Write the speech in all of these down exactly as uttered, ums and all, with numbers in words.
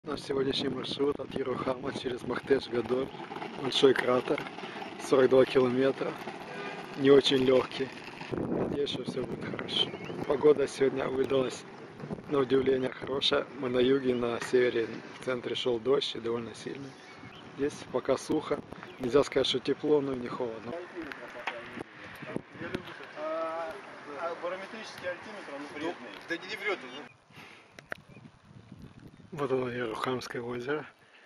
Наш сегодняшний маршрут от Ерухама через Махтедж-Гадор, большой кратер, сорок два километра, не очень легкий. Надеюсь, что все будет хорошо. Погода сегодня выдалась на удивление хорошая. Мы на юге, на севере, в центре шел дождь и довольно сильный. Здесь пока сухо, нельзя сказать, что тепло, но и не холодно. Барометрический альтиметр, он вредный. Да не врет. Вот оно, Ерухамское озеро.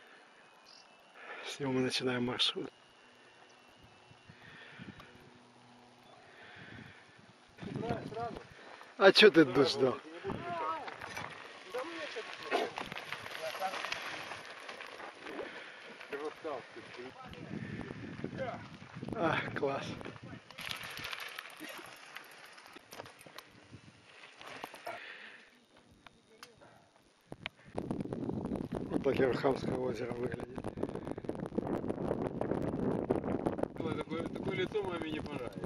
С него мы начинаем маршрут. А что ты тут ждал? А, класс. Вот так Ерухамское озеро выглядит. Такое, такое лицо маме не понравится.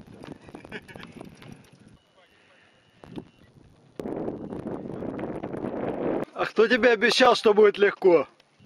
А кто тебе обещал, что будет легко?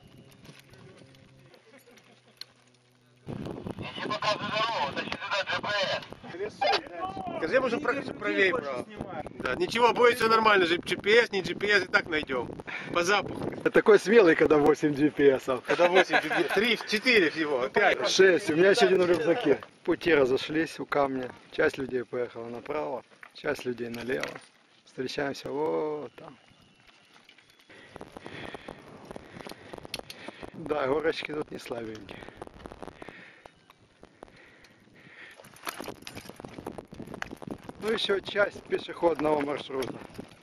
Скажи, может, правее право. Да, ничего, будет все нормально, джи пи эс, не джи пи эс, и так найдем. По запаху. Я такой смелый, когда восемь джи пи эс. Это восемь, три, четыре всего, пять. шесть. У меня еще один в рюкзаке. Пути разошлись у камня. Часть людей поехала направо, часть людей налево. Встречаемся вот там. Да, горочки тут не слабенькие. Ну еще часть пешеходного маршрута.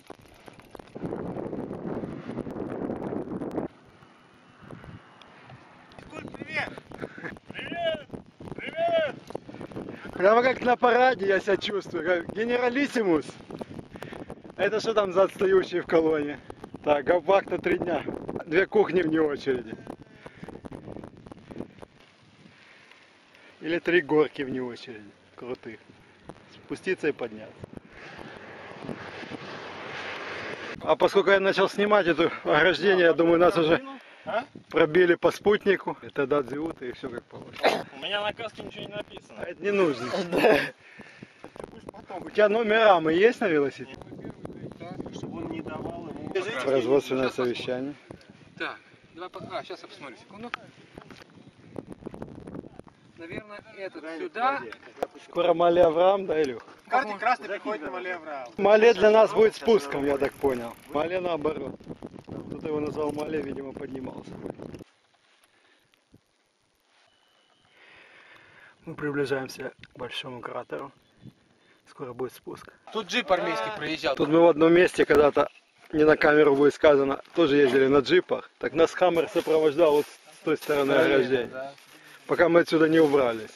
Привет! Привет! Привет! Прямо как на параде я себя чувствую, как генералиссимус. Это что там за отстающие в колонне? Так, габак на три дня. Две кухни вне очереди. Или три горки вне очереди. Крутых. Спуститься и подняться. А поскольку я начал снимать это ограждение, я думаю, нас уже пробили по спутнику. Это дадзиут и все как положено. У меня на каске ничего не написано. А это не нужно. У тебя номера мы есть на велосипеде? Чтобы он не давал ему... Производственное совещание. Так, давай, а, сейчас я посмотрю, секунду. Наверное, этот сюда. Скоро Мале Авраам, да, Илюх? Карте красный приходит на Мале Авраам. Мале для нас будет спуском, я так понял. Мале наоборот. Кто-то его назвал Мале, видимо, поднимался. Мы приближаемся к большому кратеру. Скоро будет спуск. Тут джип армейский проезжал. Тут мы в одном месте когда-то, не на камеру будет сказано, тоже ездили на джипах. Так нас Хаммер сопровождал вот с той стороны ограждения. Да. Пока мы отсюда не убрались.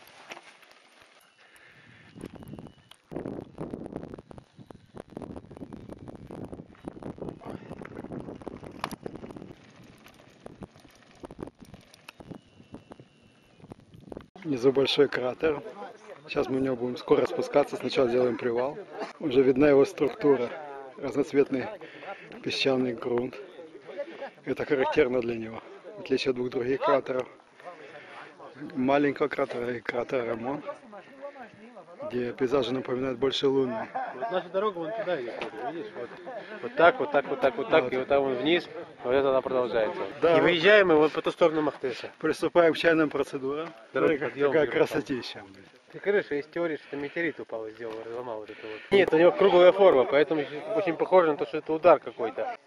Внизу большой кратер. Сейчас мы в него будем скоро спускаться. Сначала сделаем привал. Уже видна его структура. Разноцветный песчаный грунт. Это характерно для него. В отличие от двух других кратеров. Маленького кратера и кратера Рамон, где пейзажи напоминают больше лунные. Вот наша дорога вон туда идет, видишь? Вот, вот так, вот так, вот так, вот так, Вот. и вот там вон вниз, вот это она продолжается. Да. И выезжаем мы вот по ту сторону Махтеша. Приступаем к чайным процедурам. Дорога Смотри, как- подъем, какая дорога. красотища. Ты крыша, есть теория, что метеорит упал и сделал, разломал вот это вот. Нет, у него круглая форма, поэтому очень похоже на то, что это удар какой-то.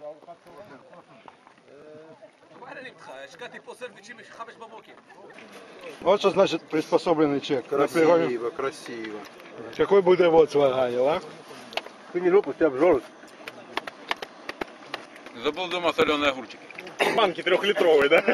Вот что значит приспособленный чек. Красиво, красиво. Какой бутерброд сварганил, а? Ты не жопу, тебя обжорут. Забыл дома соленые огурчики. Банки трехлитровые, да?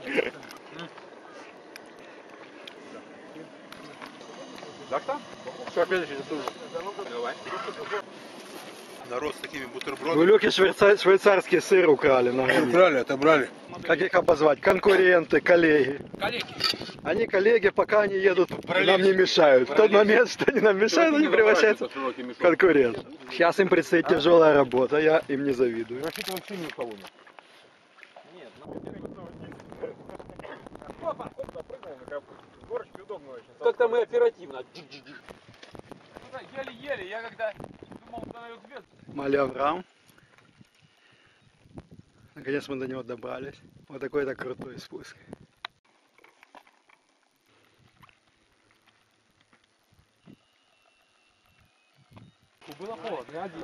Так-то? Что, опять же, давай. Народ с такими В бутербродами. Илюхе швейца- швейцарский сыр украли на границе. Отобрали, отобрали. Как их обозвать? Конкуренты, коллеги. Коллеги, Они коллеги, пока они едут, нам не мешают. В тот момент, что они нам мешают, они превращаются в конкурентов. Сейчас им предстоит тяжелая работа, я им не завидую. Вообще-то вообще ни у кого нет. Нет, ну опа, оп, запрыгнул на капот. С горочки удобно очень. Как-то мы оперативно. Ну, еле-еле, я когда думал, установил свет. Маля Авраам. Наконец мы до него добрались. Вот такой-то крутой спуск. Было холодно, один.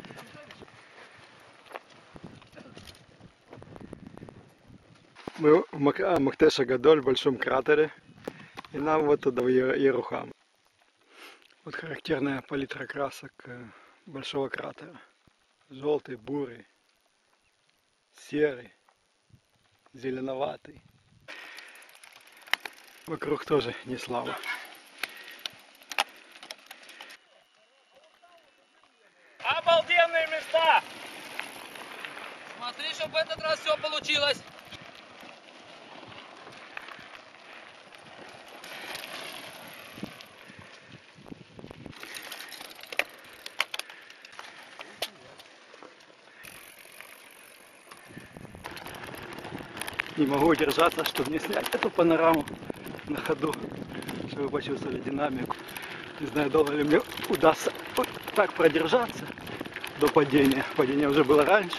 Мы в Мак... а, Махтеш Гадоль, в большом кратере. И нам вот туда в Ерухам. Вот характерная палитра красок большого кратера. Желтый, бурый, серый, зеленоватый. Вокруг тоже не слава. Обалденные места! Смотри, чтобы в этот раз все получилось. Не могу удержаться, чтобы не снять эту панораму на ходу, чтобы вы почувствовали динамику. Не знаю, долго ли мне удастся вот так продержаться до падения. Падение уже было раньше.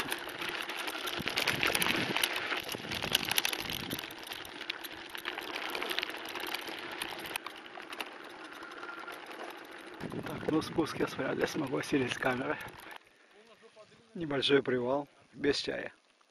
Так, ну спуск я вряд ли смогу осилить с камерой. Небольшой привал, без чая.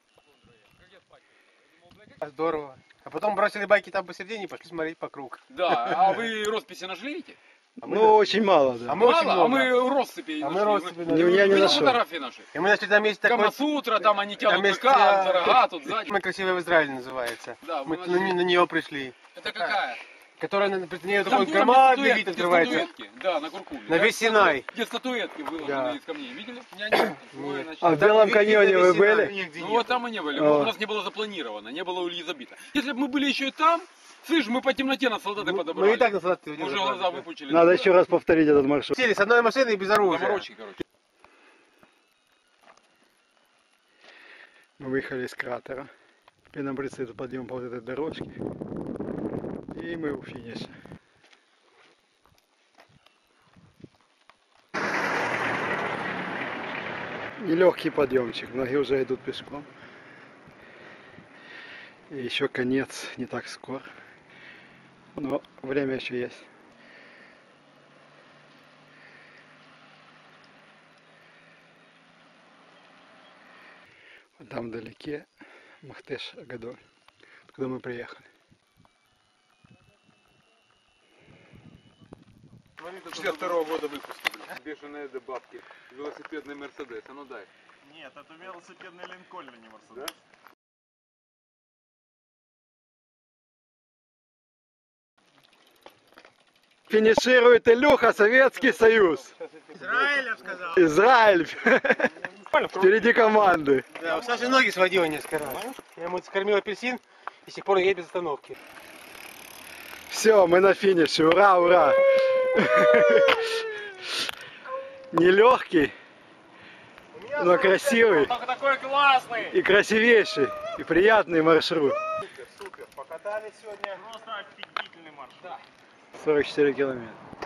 Здорово. А потом бросили байки там посередине и пошли смотреть по кругу. Да, а вы росписи нашли, видите? Ну, очень мало, да. А мы очень Мало, а много. мы россыпи А мы нашли. россыпи Не, нашли. я не Видели нашел. фотографии наши? И мы нашли там есть такой... Камасутра, там они тянут Там есть, быка, а, рога тут сзади. Мы красивая в Израиле называется. Да, Мы мы на, нашли. на нее пришли. Это какая? Которая на, на нее Там такой город, громадный где вид статуэтки, где открывается. статуэтки, да, на Куркуле. На Да, весь Синай. Где статуэтки выложены Да. из камней, видели? Я не Ой, значит, А в Там Белом видно каньоне вы весь Синай, были? нигде Ну нет. вот там мы не были, О. у нас не было запланировано, не было ульи забито. Если бы мы были еще и там, слышь, мы по темноте на солдаты Мы, подобрали. мы и так на солдат Мы уже глаза выпучили. Надо Да. еще раз повторить этот маршрут. Сели с одной машины и без оружия. Заморочки, короче. Мы выехали из кратера. Теперь нам предстоит подъем по вот этой дорожке. И мы у финиша. Нелегкий подъемчик, многие уже идут пешком. И еще конец не так скоро. Но время еще есть. Вот там вдалеке Махтеш Гадоль, откуда мы приехали. шестьдесят второго года выпуска, блин. Бешеные бабки. Велосипедный Мерседес, а ну дай. Нет, это велосипедный Линкольн, а не Мерседес. Финиширует Илюха, Советский Союз. Израиль, я бы сказал. Израиль. Впереди команды. Да, у Саши ноги сводила несколько раз. Я ему скормил апельсин и с тех пор едет без остановки. Все, мы на финише. Ура, ура. Нелегкий, но красивый Такой классный! и красивейший, и приятный маршрут. Супер, покатались сегодня. Просто офигительный маршрут. сорок четыре километра.